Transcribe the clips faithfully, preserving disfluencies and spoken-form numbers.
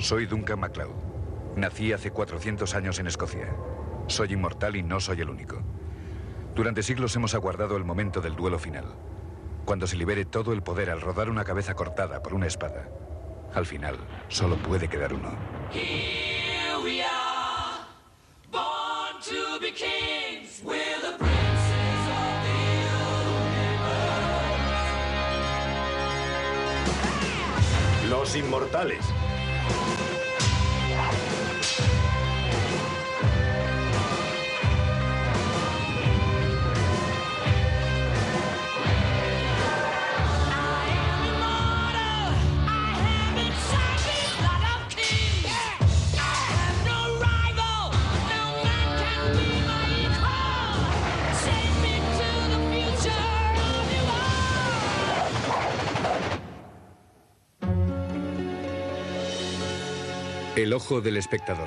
Soy Duncan MacLeod. Nací hace cuatrocientos años en Escocia. Soy inmortal y no soy el único. Durante siglos hemos aguardado el momento del duelo final. Cuando se libere todo el poder al rodar una cabeza cortada por una espada. Al final, solo puede quedar uno. Here we are, born to be kings, we're the princes of the universe. Los inmortales. El ojo del espectador.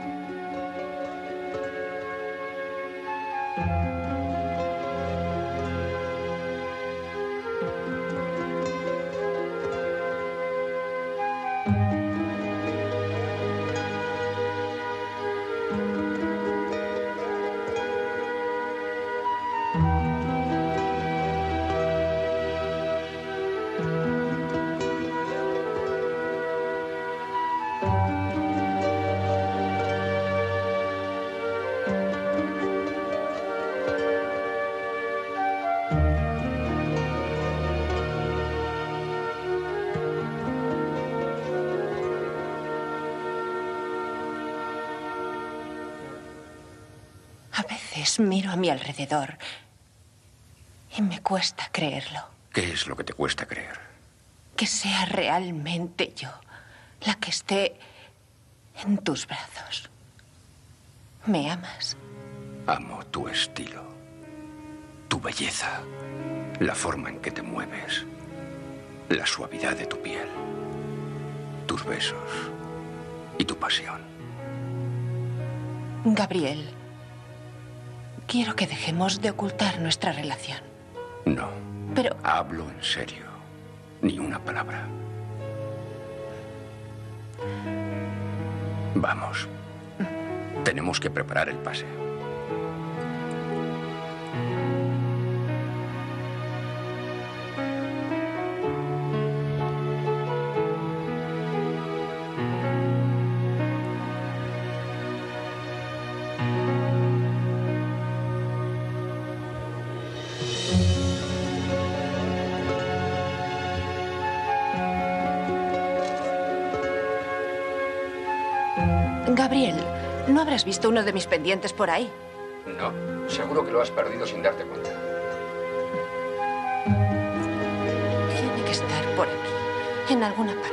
A veces miro a mi alrededor y me cuesta creerlo. ¿Qué es lo que te cuesta creer? Que sea realmente yo la que esté en tus brazos. ¿Me amas? Amo tu estilo, tu belleza, la forma en que te mueves, la suavidad de tu piel, tus besos y tu pasión. Gabriel, quiero que dejemos de ocultar nuestra relación. No. Pero... Hablo en serio. Ni una palabra. Vamos. Tenemos que preparar el pase. Gabriel, ¿no habrás visto uno de mis pendientes por ahí? No, seguro que lo has perdido sin darte cuenta. Tiene que estar por aquí, en alguna parte.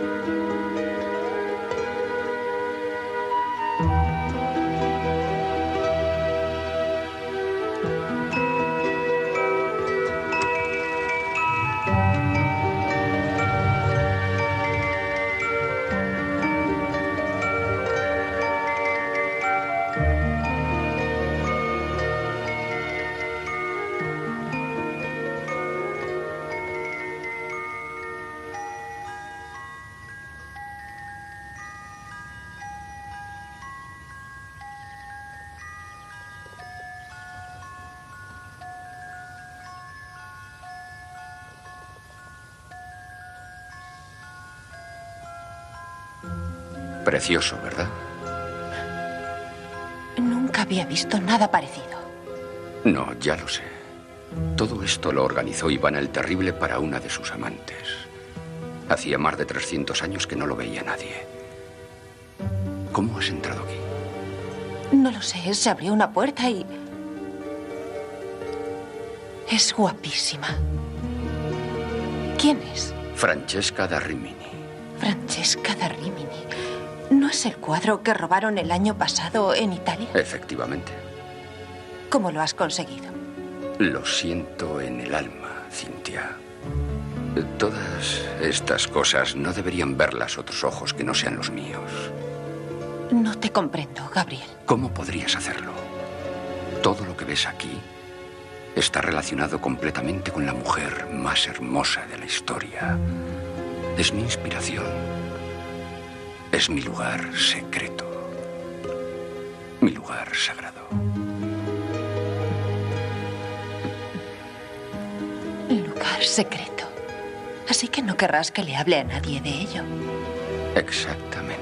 Precioso, ¿verdad? Nunca había visto nada parecido. No, ya lo sé. Todo esto lo organizó Ivana el Terrible para una de sus amantes. Hacía más de trescientos años que no lo veía nadie. ¿Cómo has entrado aquí? No lo sé, se abrió una puerta y... Es guapísima. ¿Quién es? Francesca da Rimini. Francesca da Rimini. ¿No es el cuadro que robaron el año pasado en Italia? Efectivamente. ¿Cómo lo has conseguido? Lo siento en el alma, Cynthia. Todas estas cosas no deberían verlas otros ojos que no sean los míos. No te comprendo, Gabriel. ¿Cómo podrías hacerlo? Todo lo que ves aquí está relacionado completamente con la mujer más hermosa de la historia. Es mi inspiración. Es mi lugar secreto. Mi lugar sagrado. Lugar secreto. Así que no querrás que le hable a nadie de ello. Exactamente.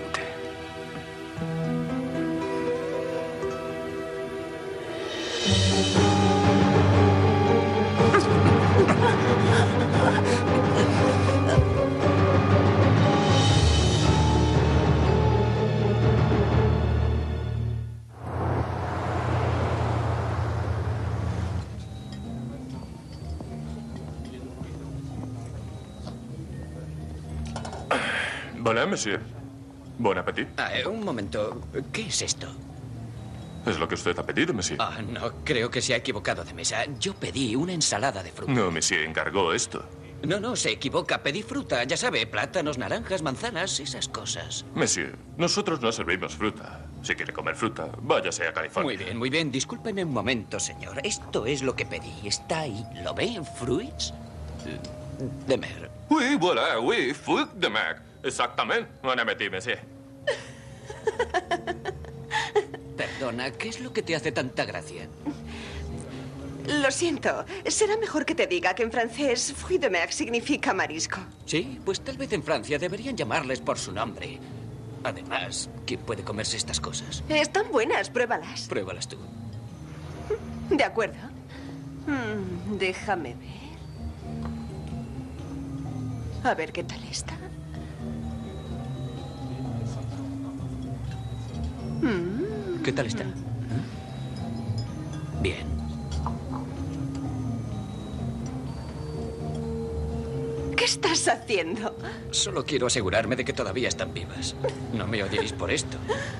Voilà, monsieur. Bon appétit. Ah, eh, un momento. ¿Qué es esto? Es lo que usted ha pedido, monsieur. Ah, no, creo que se ha equivocado de mesa. Yo pedí una ensalada de fruta. No, monsieur, encargó esto. No, no, se equivoca. Pedí fruta, ya sabe, plátanos, naranjas, manzanas, esas cosas. Monsieur, nosotros no servimos fruta. Si quiere comer fruta, váyase a California. Muy bien, muy bien. Discúlpeme un momento, señor. Esto es lo que pedí. Está ahí. ¿Lo ve? Fruits de mer. Oui, voilà, oui, fruit de mer. Exactamente. Bon appétit, monsieur. Perdona, ¿qué es lo que te hace tanta gracia? Lo siento. Será mejor que te diga que en francés fruit de mer significa marisco. Sí, pues tal vez en Francia deberían llamarles por su nombre. Además, ¿quién puede comerse estas cosas? Están buenas, pruébalas. Pruébalas tú. De acuerdo. Mm, déjame ver. A ver qué tal está. ¿Qué tal está? Bien. ¿Qué estás haciendo? Solo quiero asegurarme de que todavía están vivas. No me odiéis por esto.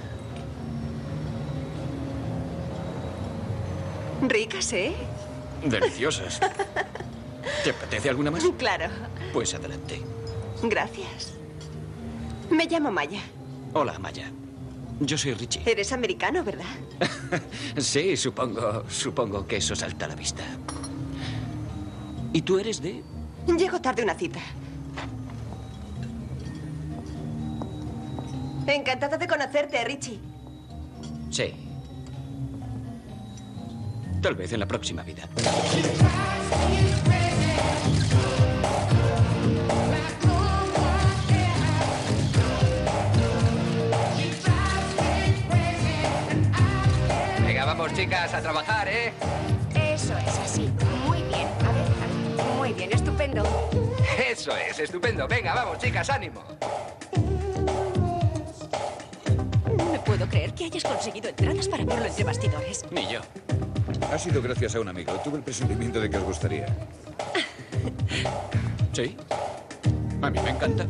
Ricas, ¿eh? Deliciosas. ¿Te apetece alguna más? Claro. Pues adelante. Gracias. Me llamo Maya. Hola, Maya. Yo soy Richie. Eres americano, ¿verdad? Sí, supongo, supongo que eso salta a la vista. ¿Y tú eres de...? Llego tarde a una cita. Encantada de conocerte, Richie. Sí. Tal vez en la próxima vida. Venga, vamos, chicas, a trabajar, ¿eh? Eso es así. Muy bien. A ver, a ver. Muy bien, estupendo. Eso es, estupendo. Venga, vamos, chicas, ánimo. No me puedo creer que hayas conseguido entradas para verlo entre bastidores. Ni yo. Ha sido gracias a un amigo. Tuve el presentimiento de que os gustaría. Sí. A mí me encanta.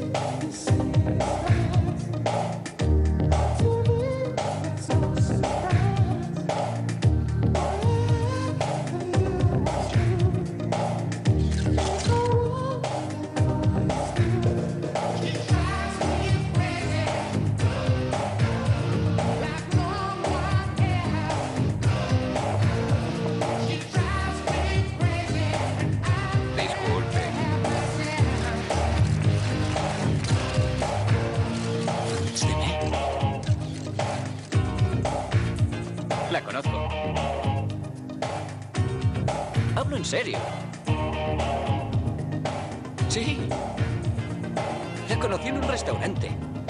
Disculpe. La conozco. Hablo en serio. Sí. La conocí en un restaurante.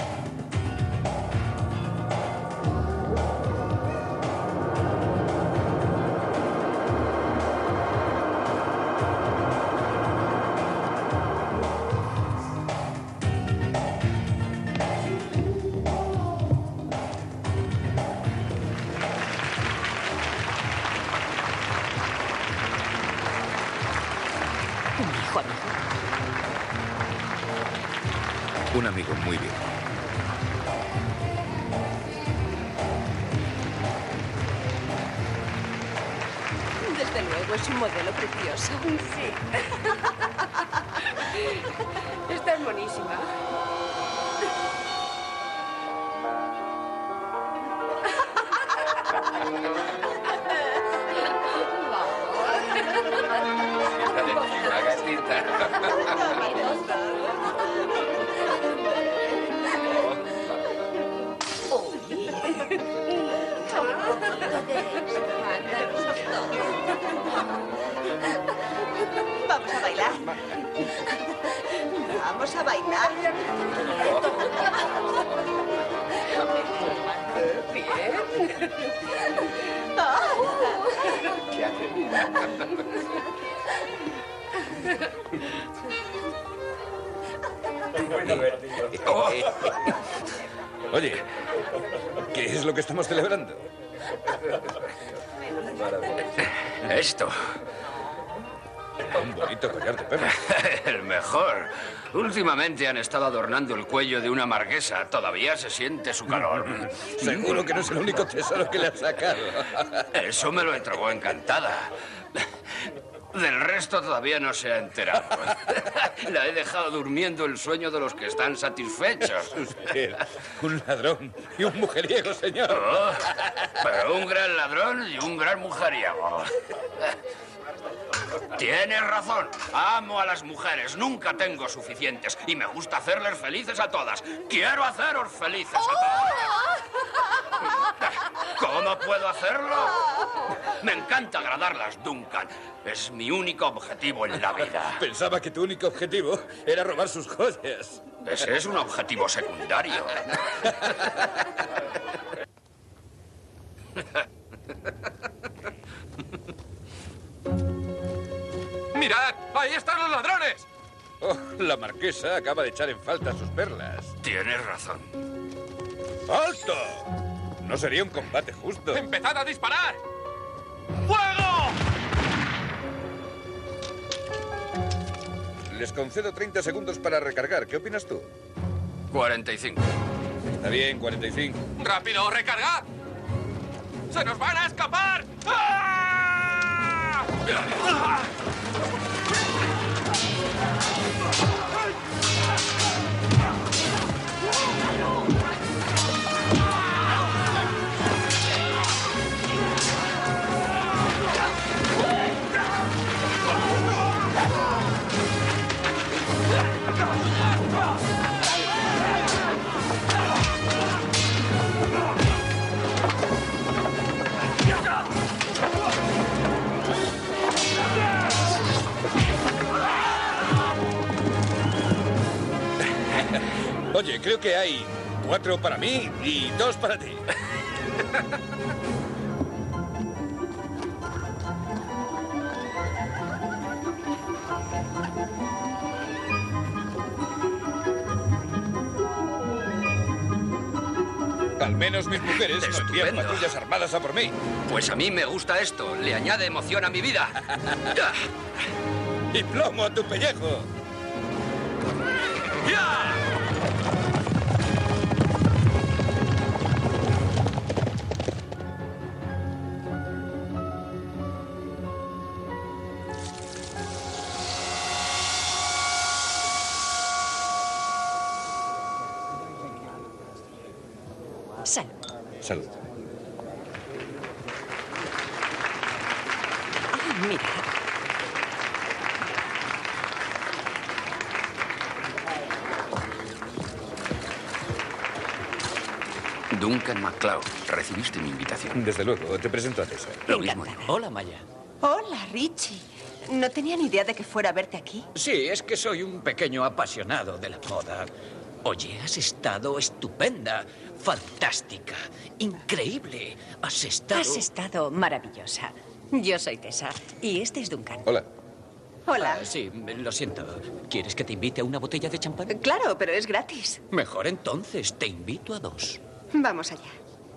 Un hijo amigo. Un amigo muy bien. Desde luego, es un modelo precioso. Sí. Estás buenísima. La gatita. Vamos a bailar. Vamos a bailar. Bien. Oh. Qué atrevida. Oh. Oye, ¿qué es lo que estamos celebrando? Esto. Un bonito collar de perlas. El mejor. Últimamente han estado adornando el cuello de una marquesa. Todavía se siente su calor. Seguro que no es el único tesoro que le has sacado. Eso me lo entregó encantada. Del resto todavía no se ha enterado. La he dejado durmiendo el sueño de los que están satisfechos. Usted, un ladrón y un mujeriego, señor. Oh, pero un gran ladrón y un gran mujeriego. Tienes razón. Amo a las mujeres. Nunca tengo suficientes. Y me gusta hacerles felices a todas. Quiero haceros felices a todas. ¿Cómo puedo hacerlo? Me encanta agradarlas, Duncan. Es mi único objetivo en la vida. Pensaba que tu único objetivo era robar sus joyas. Ese es un objetivo secundario. ¡Mirad! ¡Ahí están los ladrones! Oh, la marquesa acaba de echar en falta sus perlas. Tienes razón. ¡Alto! No sería un combate justo. ¡Empezad a disparar! ¡Fuego! Les concedo treinta segundos para recargar. ¿Qué opinas tú? cuarenta y cinco. Está bien, cuarenta y cinco. ¡Rápido, recargad! ¡Se nos van a escapar! ¡Ah! ¡Ah! Oye, creo que hay cuatro para mí y dos para ti. Al menos mis mujeres no envían Estupendo. patrullas armadas a por mí. Pues a mí me gusta esto. Le añade emoción a mi vida. Y plomo a tu pellejo. Salud. Salud. Ah, mira. Duncan MacLeod, recibiste mi invitación. Desde luego, te presento a Tessa. Lo mismo. Hola, Maya. Hola, Richie. No tenía ni idea de que fuera a verte aquí. Sí, es que soy un pequeño apasionado de la moda. Oye, has estado estupenda, fantástica, increíble. Has estado... Has estado maravillosa. Yo soy Tessa y este es Duncan. Hola. Hola. Ah, sí, lo siento. ¿Quieres que te invite a una botella de champán? Claro, pero es gratis. Mejor entonces, te invito a dos. Vamos allá.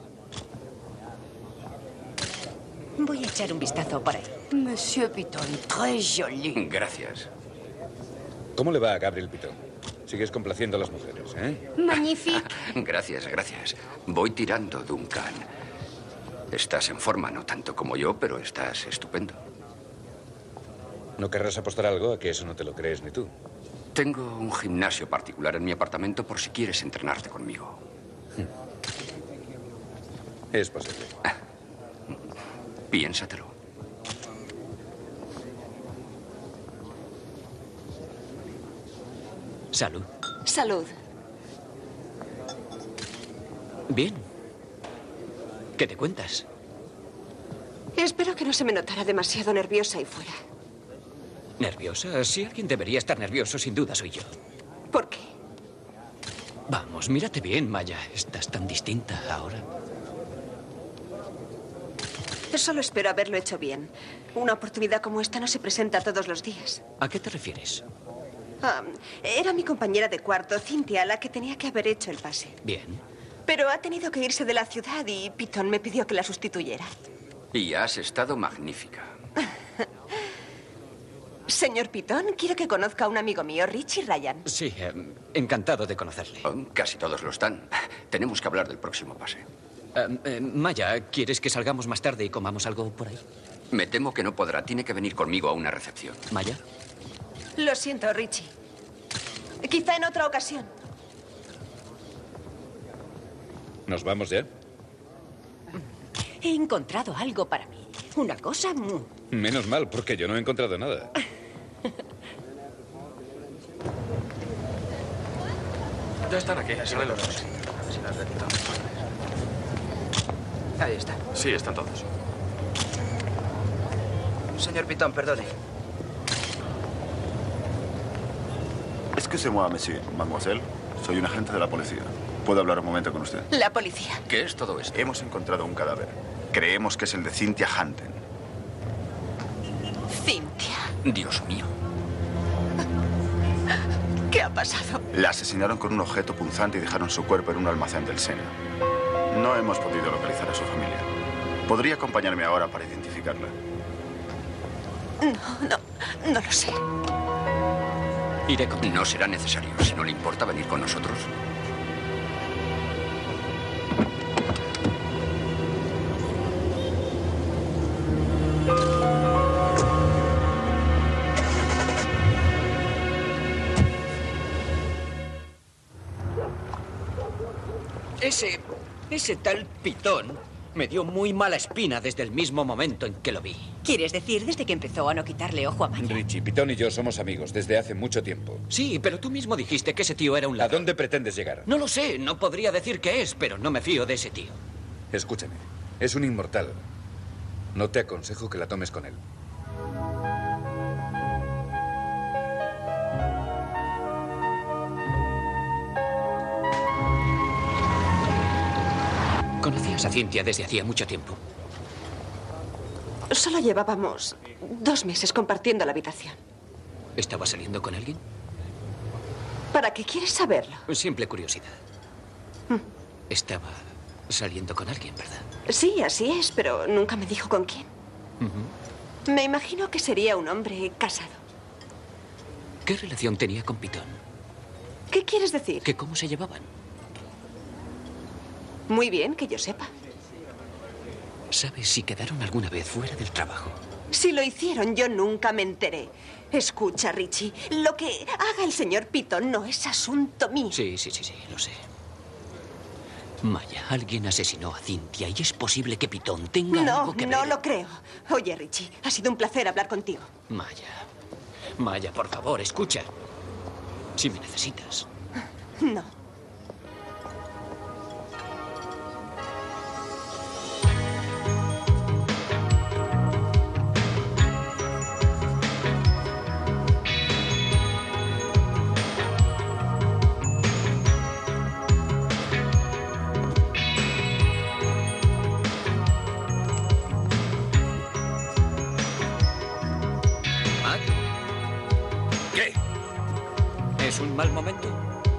Voy a echar un vistazo por ahí. Monsieur Piton, très joli. Gracias. ¿Cómo le va a Gabriel Pitón? Sigues complaciendo a las mujeres, ¿eh? Magnifique. Gracias, gracias. Voy tirando, Duncan. Estás en forma, no tanto como yo, pero estás estupendo. ¿No querrás apostar algo a que eso no te lo crees ni tú? Tengo un gimnasio particular en mi apartamento por si quieres entrenarte conmigo. Es posible. Piénsatelo. Salud. Salud. Bien. ¿Qué te cuentas? Espero que no se me notara demasiado nerviosa ahí fuera. ¿Nerviosa? Si alguien debería estar nervioso, sin duda soy yo. ¿Por qué? Vamos, mírate bien, Maya. Estás tan distinta ahora. Solo espero haberlo hecho bien. Una oportunidad como esta no se presenta todos los días. ¿A qué te refieres? Ah, era mi compañera de cuarto, Cynthia, la que tenía que haber hecho el pase. Bien. Pero ha tenido que irse de la ciudad y Piton me pidió que la sustituyera. Y has estado magnífica. Señor Piton, quiero que conozca a un amigo mío, Richie Ryan. Sí, eh, encantado de conocerle. Oh, casi todos lo están. Tenemos que hablar del próximo pase. Eh, eh, Maya, ¿quieres que salgamos más tarde y comamos algo por ahí? Me temo que no podrá. Tiene que venir conmigo a una recepción. ¿Maya? Lo siento, Richie. Quizá en otra ocasión. ¿Nos vamos ya? He encontrado algo para mí. Una cosa muy... Menos mal, porque yo no he encontrado nada. Ya están aquí, salen los dos. Ahí está. Sí, están todos. Señor Piton, perdone. Excusez-moi, monsieur, mademoiselle. Soy un agente de la policía. ¿Puedo hablar un momento con usted? La policía. ¿Qué es todo esto? Hemos encontrado un cadáver. Creemos que es el de Cynthia Hunton. Cynthia. Dios mío. ¿Qué ha pasado? La asesinaron con un objeto punzante y dejaron su cuerpo en un almacén del Sena. No hemos podido localizar a su familia. ¿Podría acompañarme ahora para identificarla? No, no, no lo sé. Iré contigo. No será necesario. Si no le importa venir con nosotros. Ese... ese tal Pitón me dio muy mala espina desde el mismo momento en que lo vi. ¿Quieres decir desde que empezó a no quitarle ojo a Maya? Richie, Pitón y yo somos amigos desde hace mucho tiempo. Sí, pero tú mismo dijiste que ese tío era un ¿A ladrón. dónde pretendes llegar? No lo sé, no podría decir qué es, pero no me fío de ese tío. Escúchame, es un inmortal. No te aconsejo que la tomes con él. ¿Conocías a Cynthia desde hacía mucho tiempo? Solo llevábamos dos meses compartiendo la habitación. ¿Estaba saliendo con alguien? ¿Para qué quieres saberlo? Simple curiosidad. Estaba saliendo con alguien, ¿verdad? Sí, así es, pero nunca me dijo con quién. Ujú. Me imagino que sería un hombre casado. ¿Qué relación tenía con Pitón? ¿Qué quieres decir? ¿Que cómo se llevaban? Muy bien, que yo sepa. ¿Sabes si quedaron alguna vez fuera del trabajo? Si lo hicieron, yo nunca me enteré. Escucha, Richie, lo que haga el señor Piton no es asunto mío. Sí, sí, sí, sí, lo sé. Maya, alguien asesinó a Cynthia y es posible que Pitón tenga No, algo que ver. no lo creo. Oye, Richie, ha sido un placer hablar contigo. Maya, Maya, por favor, escucha. Si me necesitas. No. Matt, ¿Qué? ¿es un mal momento?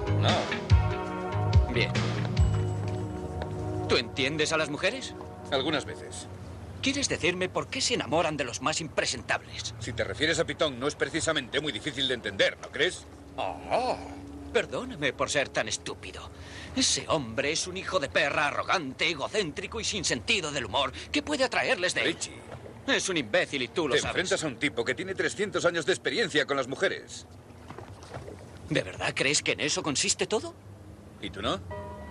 No, Bien. ¿Tú entiendes a las mujeres? algunas veces. ¿Quieres decirme por qué se enamoran de los más impresentables? Si te refieres a Pitón, no es precisamente muy difícil de entender, ¿no crees? Oh, perdóname por ser tan estúpido. Ese hombre es un hijo de perra arrogante, egocéntrico y sin sentido del humor. ¿Qué puede atraerles de él? Richie, Es un imbécil y tú lo te sabes. enfrentas a un tipo que tiene trescientos años de experiencia con las mujeres. ¿De verdad crees que en eso consiste todo? ¿Y tú no?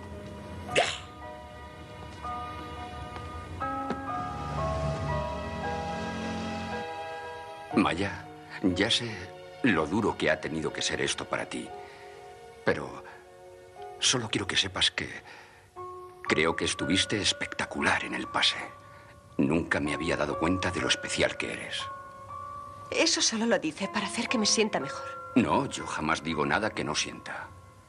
Maya, ya sé lo duro que ha tenido que ser esto para ti. Pero solo quiero que sepas que creo que estuviste espectacular en el pase. Nunca me había dado cuenta de lo especial que eres. Eso solo lo dice para hacer que me sienta mejor. No, yo jamás digo nada que no sienta.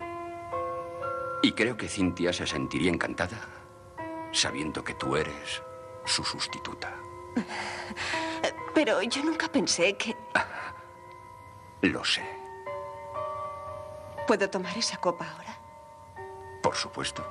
Y creo que Cynthia se sentiría encantada sabiendo que tú eres su sustituta. Pero yo nunca pensé que... Lo sé. ¿Puedo tomar esa copa ahora? Por supuesto.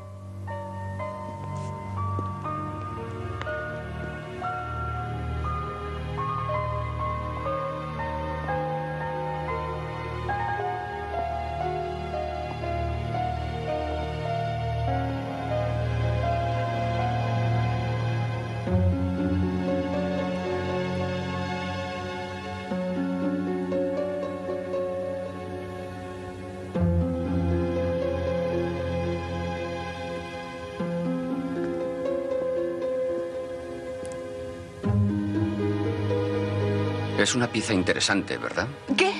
Es una pieza interesante, ¿verdad? ¿Qué?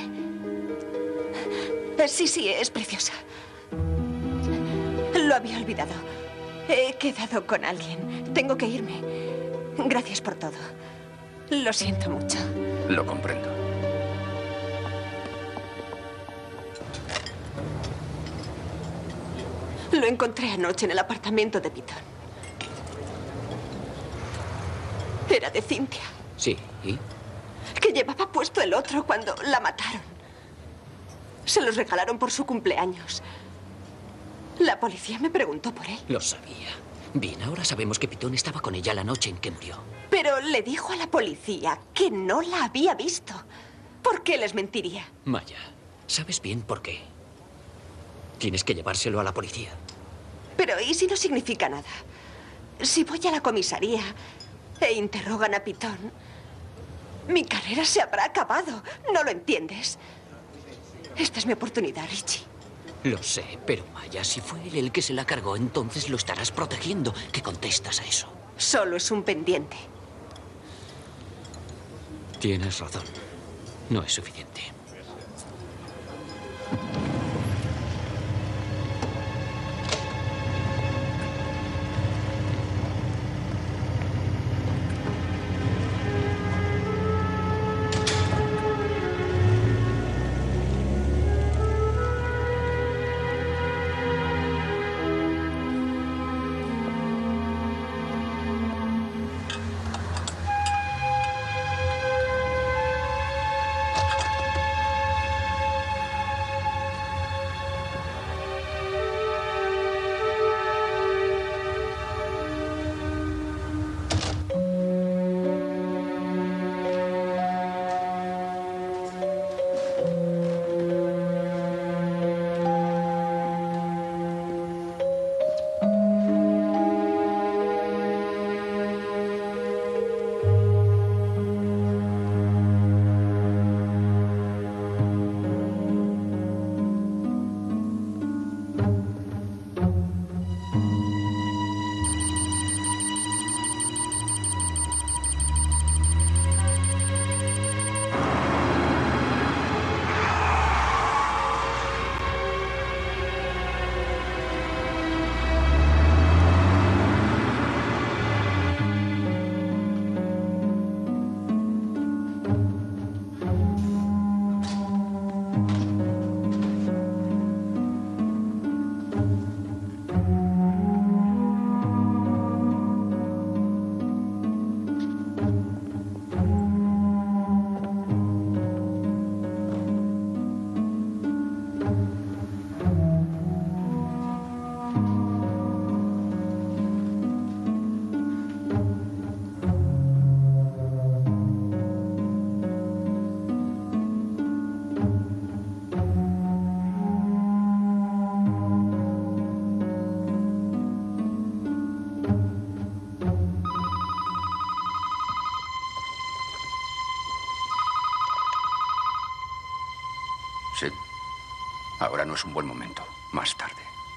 Sí, sí, es preciosa. Lo había olvidado. He quedado con alguien. Tengo que irme. Gracias por todo. Lo siento mucho. Lo comprendo. Lo encontré anoche en el apartamento de Piton. Era de Cynthia. Sí, ¿y? Que llevaba puesto el otro cuando la mataron. Se los regalaron por su cumpleaños. La policía me preguntó por él. Lo sabía. Bien, ahora sabemos que Piton estaba con ella la noche en que murió. Pero le dijo a la policía que no la había visto. ¿Por qué les mentiría? Maya, ¿sabes bien por qué? Tienes que llevárselo a la policía. Pero ¿y si no significa nada? Si voy a la comisaría e interrogan a Piton, mi carrera se habrá acabado. ¿No lo entiendes? Esta es mi oportunidad, Richie. Lo sé, pero Maya, si fue él el que se la cargó, entonces lo estarás protegiendo. ¿Qué contestas a eso? Solo es un pendiente. Tienes razón. No es suficiente. Sí. Ahora no es un buen momento. Más tarde.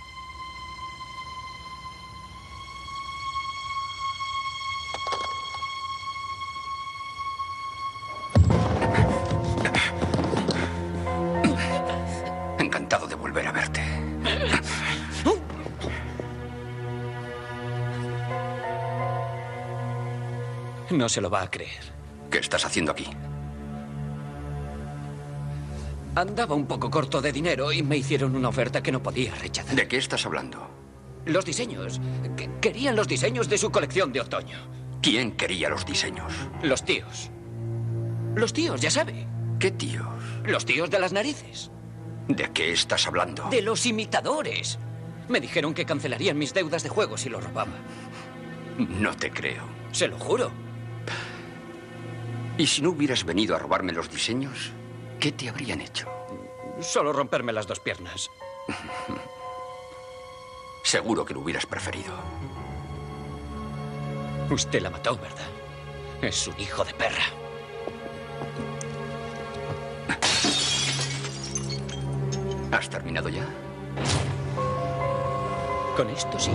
Encantado de volver a verte. No se lo va a creer. ¿Qué estás haciendo aquí? Andaba un poco corto de dinero y me hicieron una oferta que no podía rechazar. ¿De qué estás hablando? Los diseños. Que querían los diseños de su colección de otoño. ¿Quién quería los diseños? Los tíos. Los tíos, ya sabe. ¿Qué tíos? Los tíos de las narices. ¿De qué estás hablando? De los imitadores. Me dijeron que cancelarían mis deudas de juego si lo robaba. No te creo. Se lo juro. ¿Y si no hubieras venido a robarme los diseños? ¿Qué te habrían hecho? Solo romperme las dos piernas. Seguro que lo hubieras preferido. Usted la mató, ¿verdad? Es un hijo de perra. ¿Has terminado ya? Con esto sí.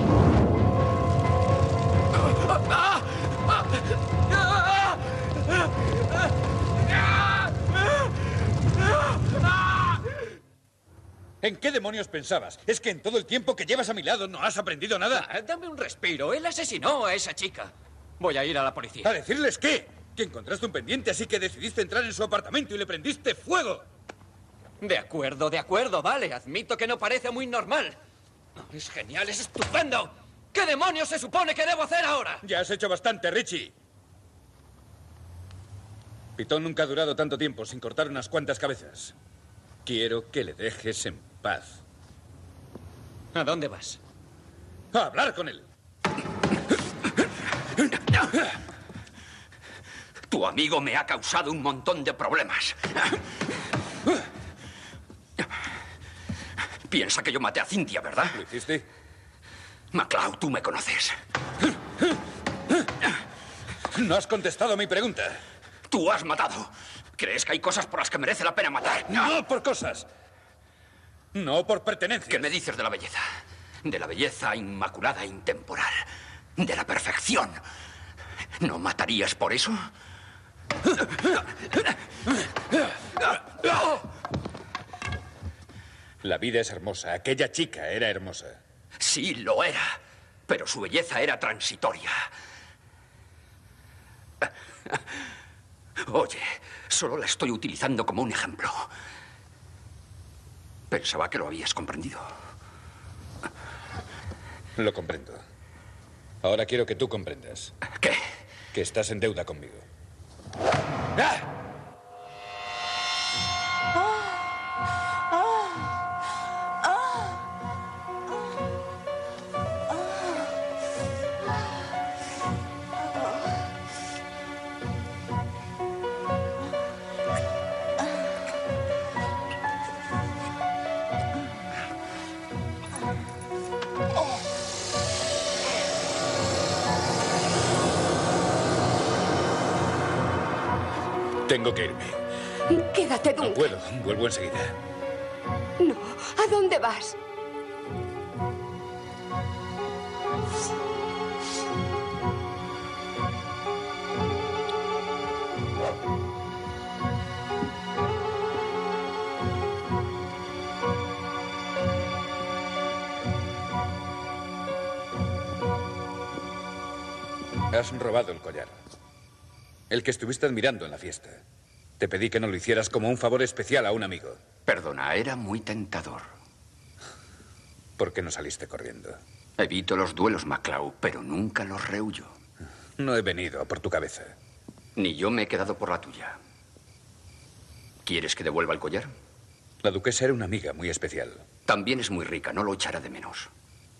¿En qué demonios pensabas? ¿Es que en todo el tiempo que llevas a mi lado no has aprendido nada? Ah, dame un respiro. Él asesinó a esa chica. Voy a ir a la policía. ¿A decirles qué? Que encontraste un pendiente, así que decidiste entrar en su apartamento y le prendiste fuego. De acuerdo, de acuerdo, vale. Admito que no parece muy normal. Es genial, es estupendo. ¿Qué demonios se supone que debo hacer ahora? Ya has hecho bastante, Richie. Pitón nunca ha durado tanto tiempo sin cortar unas cuantas cabezas. Quiero que le dejes en paz. ¿A dónde vas? A hablar con él. Tu amigo me ha causado un montón de problemas. Piensa que yo maté a Cynthia, ¿verdad? ¿Lo hiciste? MacLeod, tú me conoces. No has contestado a mi pregunta. Tú has matado. ¿Crees que hay cosas por las que merece la pena matar? No por cosas. No por pertenencia. ¿Qué me dices de la belleza? De la belleza inmaculada e intemporal. De la perfección. ¿No matarías por eso? La vida es hermosa. Aquella chica era hermosa. Sí, lo era. Pero su belleza era transitoria. Oye, solo la estoy utilizando como un ejemplo. Pensaba que lo habías comprendido. Lo comprendo. Ahora quiero que tú comprendas. ¿Qué? Que estás en deuda conmigo. ¡Ah! Tengo que irme. Quédate, Duncan. No puedo. Vuelvo enseguida. No. ¿A dónde vas? Has robado el collar. El que estuviste admirando en la fiesta. Te pedí que no lo hicieras como un favor especial a un amigo. Perdona, era muy tentador. ¿Por qué no saliste corriendo? Evito los duelos, MacLeod, pero nunca los rehuyo. No he venido por tu cabeza. Ni yo me he quedado por la tuya. ¿Quieres que devuelva el collar? La duquesa era una amiga muy especial. También es muy rica, no lo echará de menos.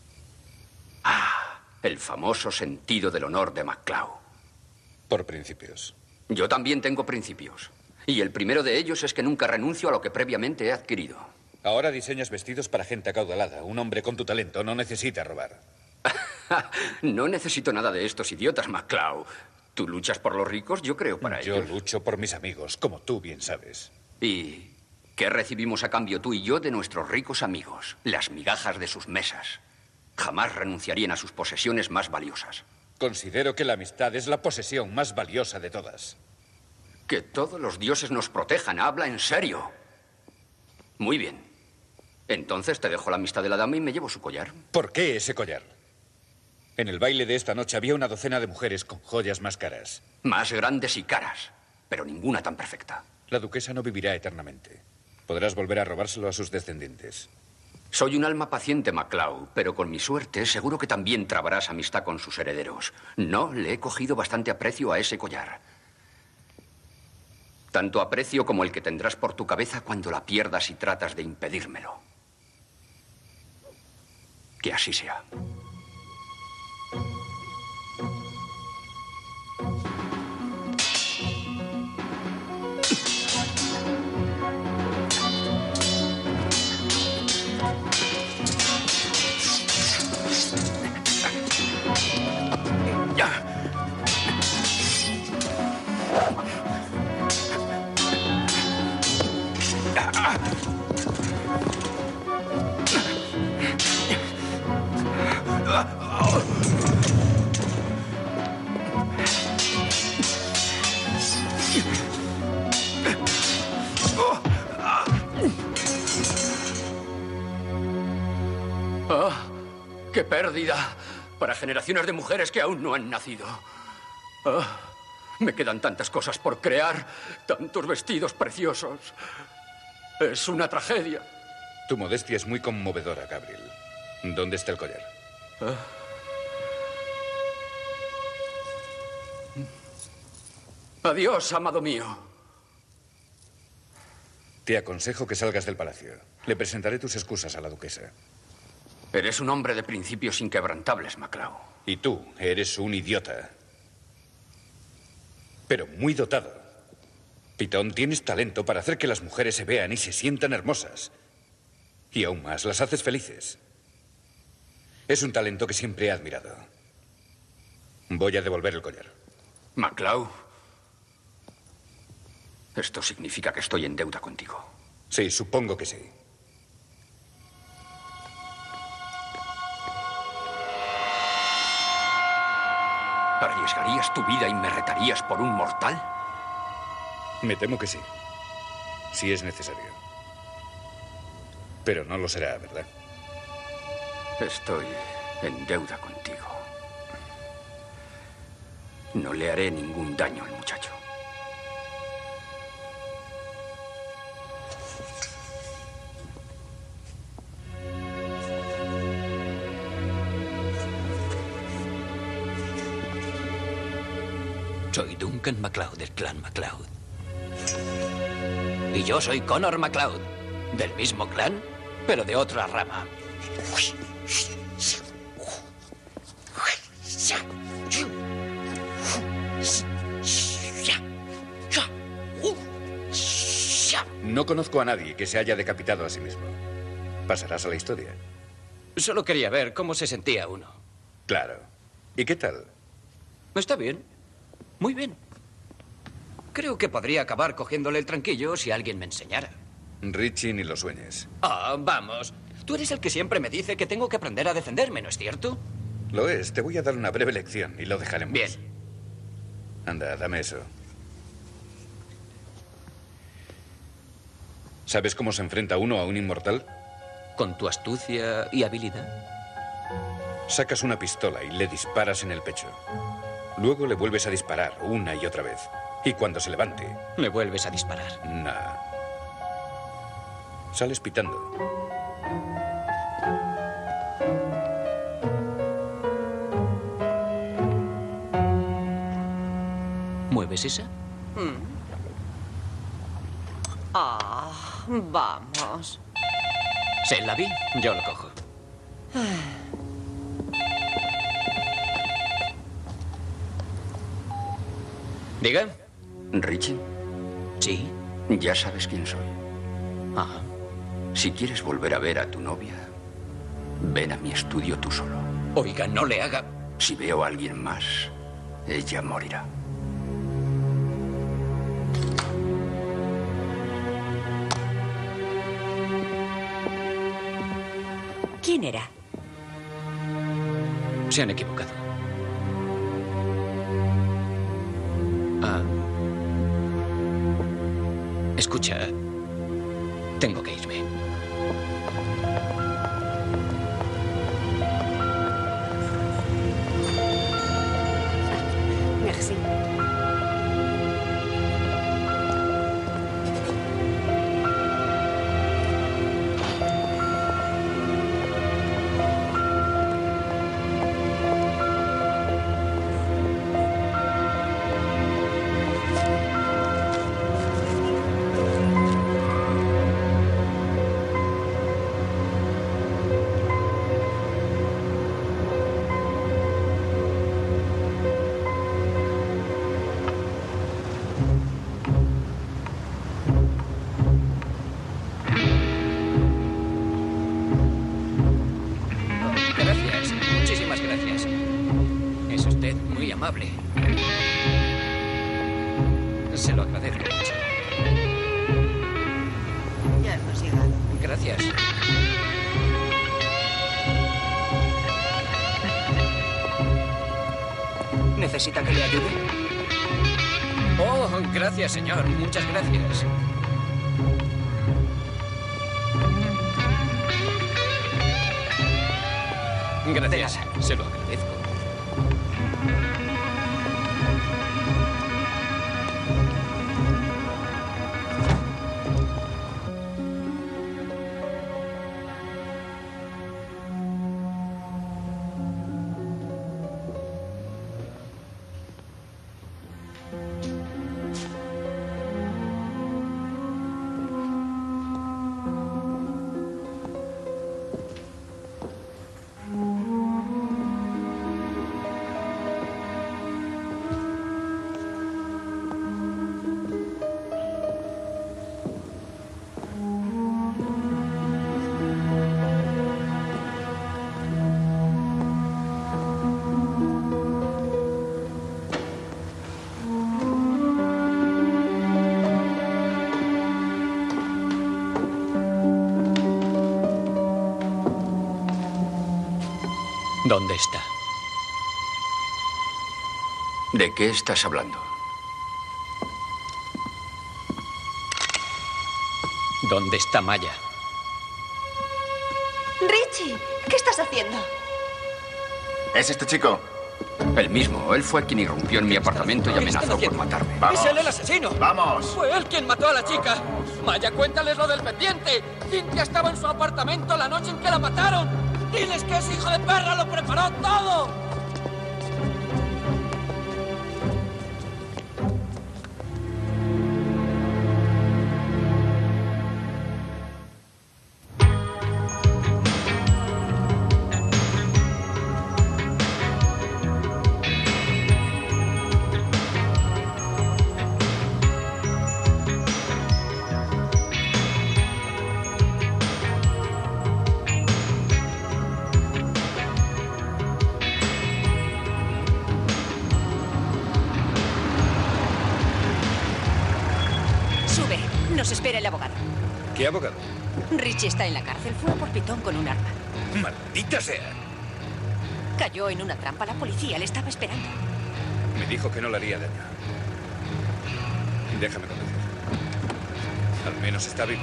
Ah, el famoso sentido del honor de MacLeod. Por principios. Yo también tengo principios. Y el primero de ellos es que nunca renuncio a lo que previamente he adquirido. Ahora diseñas vestidos para gente acaudalada. Un hombre con tu talento no necesita robar. No necesito nada de estos idiotas, MacLeod. Tú luchas por los ricos, yo creo para yo ellos. Yo lucho por mis amigos, como tú bien sabes. ¿Y qué recibimos a cambio tú y yo de nuestros ricos amigos? Las migajas de sus mesas. Jamás renunciarían a sus posesiones más valiosas. Considero que la amistad es la posesión más valiosa de todas. Que todos los dioses nos protejan. Habla en serio. Muy bien. Entonces te dejo la amistad de la dama y me llevo su collar. ¿Por qué ese collar? En el baile de esta noche había una docena de mujeres con joyas más caras. Más grandes y caras, pero ninguna tan perfecta. La duquesa no vivirá eternamente. Podrás volver a robárselo a sus descendientes. Soy un alma paciente, MacLeod, pero con mi suerte seguro que también trabarás amistad con sus herederos. No, le he cogido bastante aprecio a ese collar. Tanto aprecio como el que tendrás por tu cabeza cuando la pierdas y tratas de impedírmelo. Que así sea. Ya. ¡Ah! ¡Qué pérdida! Para generaciones de mujeres que aún no han nacido. ¡Ah! Me quedan tantas cosas por crear, tantos vestidos preciosos. Es una tragedia. Tu modestia es muy conmovedora, Gabriel. ¿Dónde está el collar? ¿Ah? Adiós, amado mío. Te aconsejo que salgas del palacio. Le presentaré tus excusas a la duquesa. Eres un hombre de principios inquebrantables, MacLeod. Y tú eres un idiota. Pero muy dotado. Pitón, tienes talento para hacer que las mujeres se vean y se sientan hermosas. Y aún más, las haces felices. Es un talento que siempre he admirado. Voy a devolver el collar. MacLeod, esto significa que estoy en deuda contigo. Sí, supongo que sí. ¿Arriesgarías tu vida y me retarías por un mortal? Me temo que sí. Si es necesario. Pero no lo será, ¿verdad? Estoy en deuda contigo. No le haré ningún daño al muchacho. Soy Duncan MacLeod del clan MacLeod. Y yo soy Connor MacLeod, del mismo clan, pero de otra rama. No conozco a nadie que se haya decapitado a sí mismo. Pasarás a la historia. Solo quería ver cómo se sentía uno. Claro. ¿Y qué tal? Está bien. Muy bien. Creo que podría acabar cogiéndole el tranquillo si alguien me enseñara. Richie, ni lo sueñes. Ah, vamos. Tú eres el que siempre me dice que tengo que aprender a defenderme, ¿no es cierto? Lo es. Te voy a dar una breve lección y lo dejaremos. Bien. Anda, dame eso. ¿Sabes cómo se enfrenta uno a un inmortal? ¿Con tu astucia y habilidad? Sacas una pistola y le disparas en el pecho. Luego le vuelves a disparar una y otra vez. Y cuando se levante... Le vuelves a disparar. Nah. Sales pitando. ¿Mueves esa? Mm. Ah, vamos. Se la vi, yo lo cojo. ¿Diga? ¿Richie? Sí. Ya sabes quién soy. Ajá. Si quieres volver a ver a tu novia, ven a mi estudio tú solo. Oiga, no le haga... Si veo a alguien más, ella morirá. ¿Quién era? Se han equivocado. Ah. Escucha, tengo que irme. Merci. amable. Se lo agradezco mucho. Ya hemos llegado. Gracias. ¿Necesita que le ayude? Oh, gracias, señor. Muchas gracias. Gracias. Se lo agradezco. ¿Dónde está? ¿De qué estás hablando? ¿Dónde está Maya? Richie, ¿qué estás haciendo? ¿Es este chico? El mismo. Él fue quien irrumpió en mi apartamento y amenazó por matarme. ¡Vamos! ¡Es él el asesino! ¡Vamos! ¡Fue él quien mató a la chica! Maya, cuéntales lo del pendiente. Cynthia estaba en su apartamento la noche en que la mataron. ¡Diles que ese hijo de perra lo preparó todo! Nos espera el abogado. ¿Qué abogado? Richie está en la cárcel. Fue por pitón con un arma. ¡Maldita sea! Cayó en una trampa. La policía le estaba esperando. Me dijo que no le haría daño. Déjame conducir. Al menos está vivo.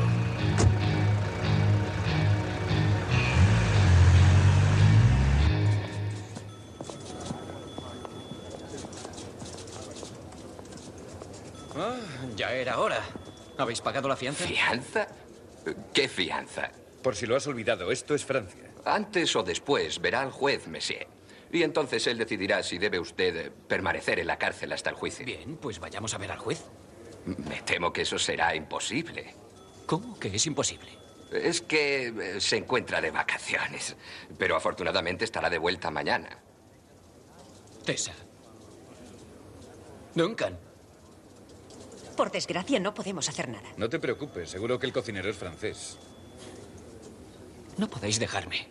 Ah, ya era hora. ¿Habéis pagado la fianza? ¿Fianza? ¿Qué fianza? Por si lo has olvidado, esto es Francia. Antes o después verá al juez, monsieur. Y entonces él decidirá si debe usted permanecer en la cárcel hasta el juicio. Bien, pues vayamos a ver al juez. Me temo que eso será imposible. ¿Cómo que es imposible? Es que eh, se encuentra de vacaciones. Pero afortunadamente estará de vuelta mañana. Tessa. Duncan. Por desgracia, no podemos hacer nada. No te preocupes, seguro que el cocinero es francés. No podéis dejarme.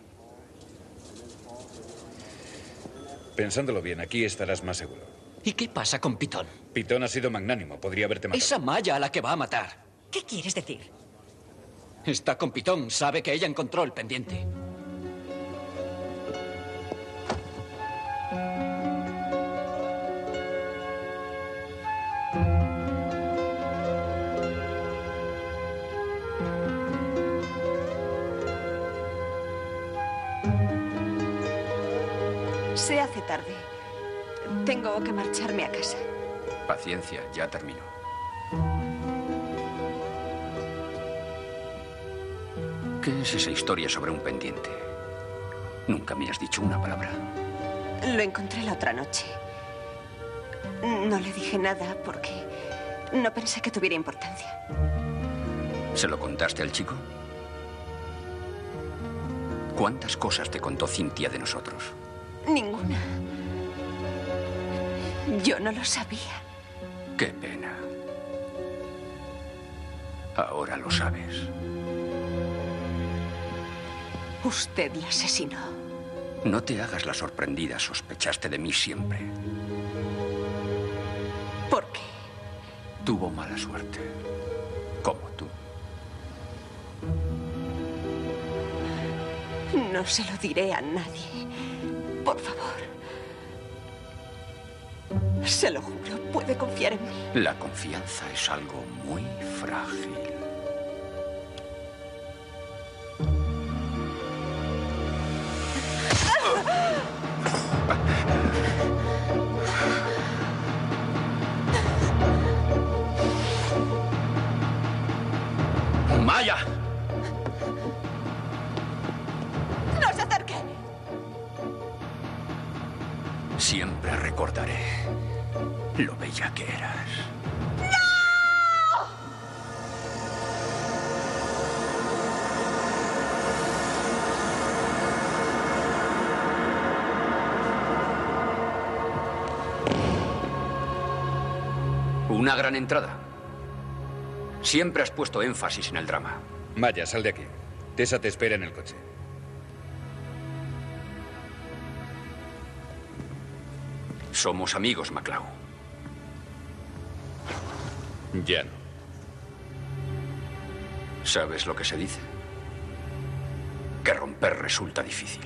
Pensándolo bien, aquí estarás más seguro. ¿Y qué pasa con Pitón? Pitón ha sido magnánimo, podría haberte matado. Esa Maya a la que va a matar. ¿Qué quieres decir? Está con Pitón, sabe que ella encontró el pendiente. Se hace tarde. Tengo que marcharme a casa. Paciencia, ya termino. ¿Qué es esa historia sobre un pendiente? Nunca me has dicho una palabra. Lo encontré la otra noche. No le dije nada porque no pensé que tuviera importancia. ¿Se lo contaste al chico? ¿Cuántas cosas te contó Cynthia de nosotros? Ninguna. Yo no lo sabía. Qué pena. Ahora lo sabes. Usted la asesinó. No te hagas la sorprendida. Sospechaste de mí siempre. ¿Por qué? Tuvo mala suerte. Como tú. No se lo diré a nadie. Por favor. Se lo juro, puede confiar en mí. La confianza es algo muy frágil. ¡Maya! ¡No se acerque! Siempre recordaré lo bella que eras. Una gran entrada. Siempre has puesto énfasis en el drama. Maya, sal de aquí. Tessa te espera en el coche. Somos amigos, MacLeod. Ya no. ¿Sabes lo que se dice? Que romper resulta difícil.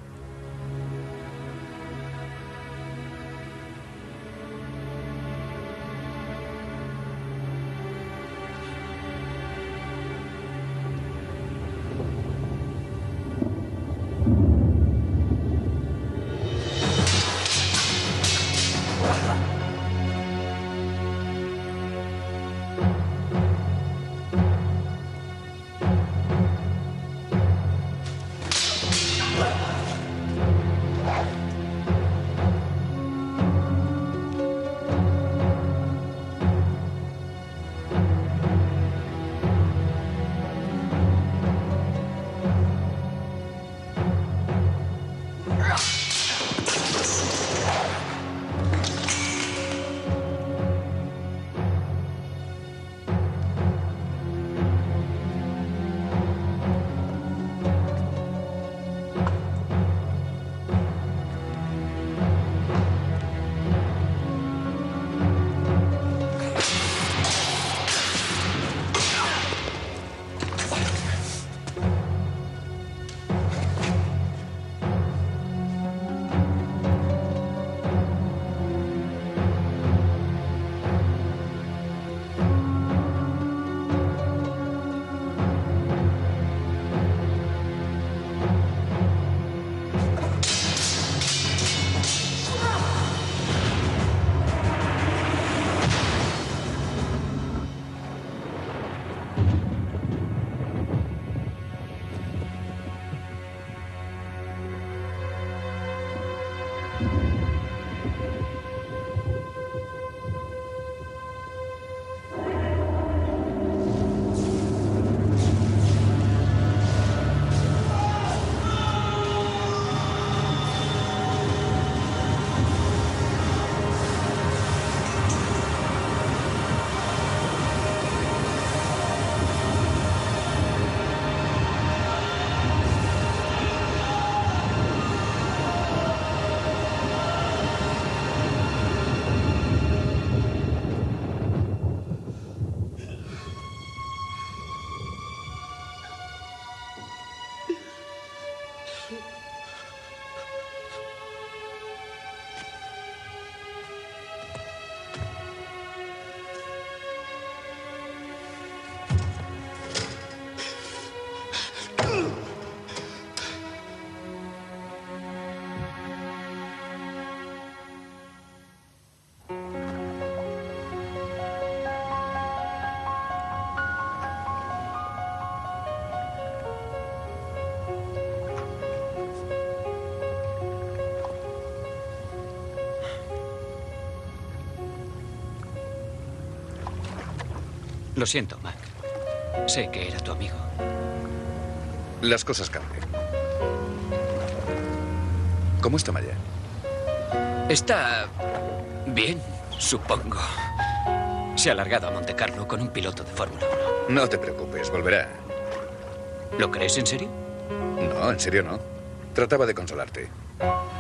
Lo siento, Mac. Sé que era tu amigo. Las cosas cambian. ¿Cómo está Maya? Está bien, supongo. Se ha largado a Monte Carlo con un piloto de Fórmula uno. No te preocupes, volverá. ¿Lo crees en serio? No, en serio no. Trataba de consolarte.